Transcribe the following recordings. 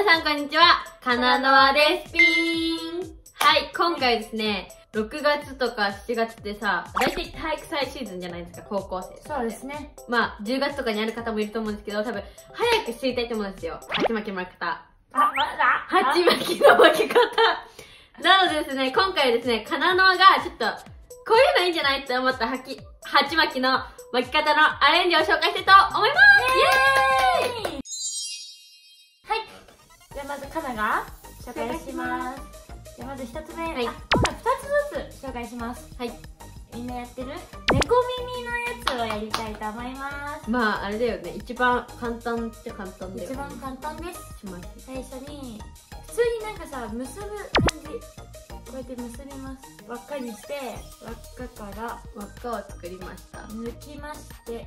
さんこんにちは、かなのあですピーン。はい、今回ですね、6月とか7月ってさ、大体体育祭シーズンじゃないですか、高校生。 そうですね。 まあ、10月とかにある方もいると思うんですけど、多分、早く知りたいと思うんですよ。鉢巻きの巻き方。鉢巻きの巻き方。なのでですね、今回ですね、かなのがちょっと、こういうのいいんじゃないって思った鉢巻きの巻き方のアレンジを紹介したいと思います。イエーイ！ はい。じゃあまずかなが紹介します。じゃあまず1つ目、 はい、 今回2つずつ紹介します。はい。みんなやってる猫耳のやつをやりたいと思います。 まああれだよね、一番簡単って簡単だよね。 一番簡単です。最初に普通になんかさ、結ぶ感じ、こうやって結びます。輪っかにして、輪っかから輪っかを作りました。 抜きまして、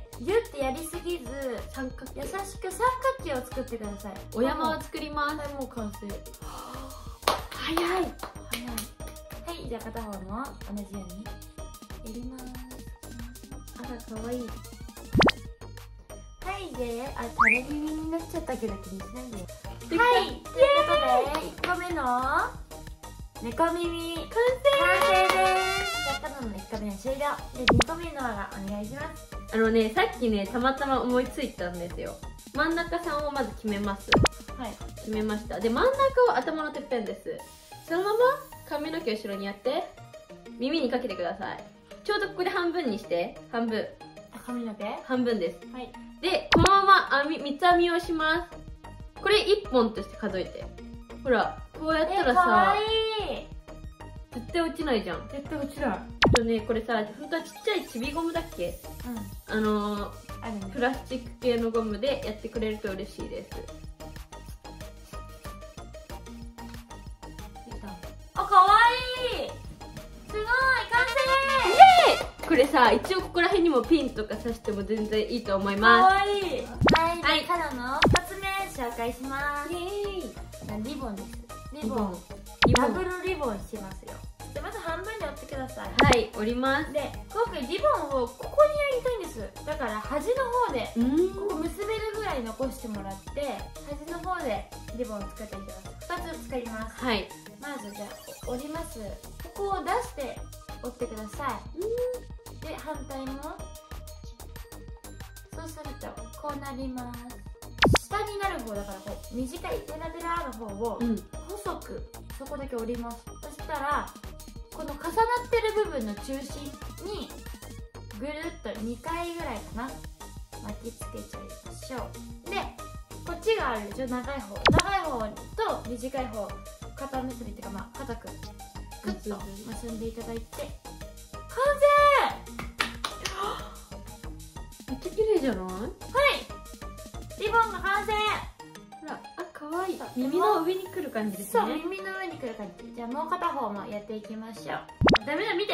ギュッてやりすぎず三角形、 優しく三角形を作ってください。 お山を作ります。 はい、もう完成。 早い。 はい、じゃあ片方も同じようにやります。 あら、かわいい。 はい、で、垂れ耳になっちゃったけど気にしないで。はい、ということで1個目の猫耳完成です。じゃあカナの1個目は終了で、2個目のがお願いします。 さっきね、たまたま思いついたんですよ。真ん中さんをまず決めます。 はい、 決めました。で、真ん中は頭のてっぺんです。そのまま髪の毛後ろにやって耳にかけてください。ちょうどここで半分にして、半分。 髪の毛半分です。 はい。 で、このまま三つ編みをします。これ1本として数えて。ほら、こうやったらさ、 かわいい。 絶対落ちないじゃん。 絶対落ちない。 ね、これさ、本当はちっちゃいちびゴムだっけ？ うん。 プラスチック系のゴムでやってくれると嬉しいです。 あ、かわいい。すごい、完成。 イエーイ！これさ、一応ここら辺にもピンとか刺しても全然いいと思います。 かわいい。はい、からの2つ目紹介します。イエーイ。リボンです。リボン。ダブルリボンしますよ。で、まず半分に折ってください。 はい、折ります。 で、今回リボンをここにやりたいんです。だから端の方でここ結べるぐらい残してもらって、端の方でリボンを作っていきます。2つ使います。はい。まずじゃあ折ります。ここを出して折ってください。で、反対もそうするとこうなります。下になる方だから、こう短いベラベラの方を細くそこだけ折ります。そしたらこの重なってる部分の中心にぐるっと2回ぐらいかな巻きつけちゃいましょう。で、こっちがあるでしょ、長い方と短い方、肩結びっていうか、まあ固くクッと結んでいただいて完成。 めっちゃ綺麗じゃない？はい、 リボンが完成。 ほら、あ、かわいい。耳の上に来る感じですね。 そう、耳の上に来る感じ。じゃあもう片方もやっていきましょう。ダメだ、見て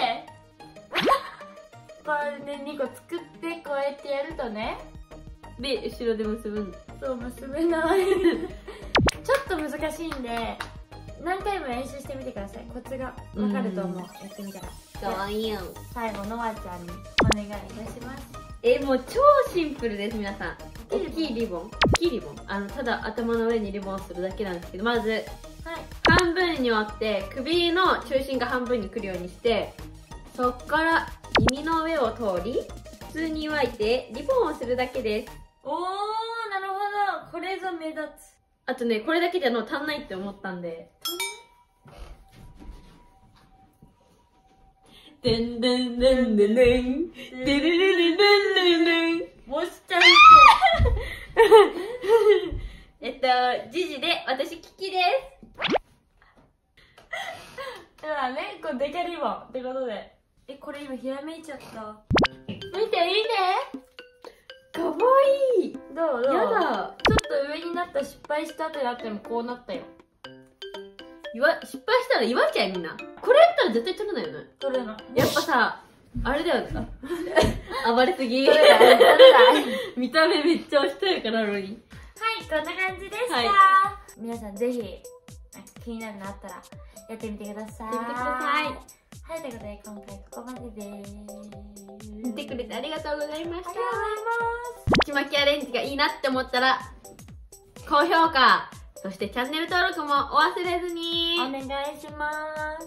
これね、2個作ってこうやってやるとね、 で、後ろで結ぶんだ。 そう、結べないちょっと難しいんで何回も練習してみてください。コツがわかると思う。やってみたら。 かわいいよ。 最後のわちゃんにお願いいたします。 もう超シンプルです、皆さん。大きいリボン。ただ頭の上にリボンをするだけなんですけど、まず、はい、半分に折って首の中心が半分にくるようにして、そっから耳の上を通り普通に湧いてリボンをするだけです。 おー、なるほど。これぞ目立つ。 あとね、これだけじゃ足んないって思ったんで、でんでんでんでんでんでるるるるるるるもしちゃんジジで、私キキです。 だからね、これデカリボンってことで。これ今ひらめいちゃった。見て見て、 かわいい。 どうやだ。 ちょっと上になった失敗したってなってもこうなったよ。 失敗したら言われちゃえ、みんな。これやったら絶対取れないよね。 取れない。 やっぱさ、あれだよね。暴れすぎ。見た目めっちゃおしとやかなのに。 はい、こんな感じでした。皆さんぜひ気になるのあったらやってみてください。はい、ということで今回ここまでです。 見てくれてありがとうございました。 ありがとうございます。 鉢巻きアレンジがいいなって思ったら高評価、 そしてチャンネル登録もお忘れずに。 お願いします。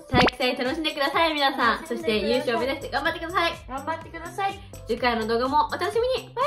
体育祭楽しんでください、皆さん。そして優勝を目指して頑張ってください。 頑張ってください。 次回の動画もお楽しみに。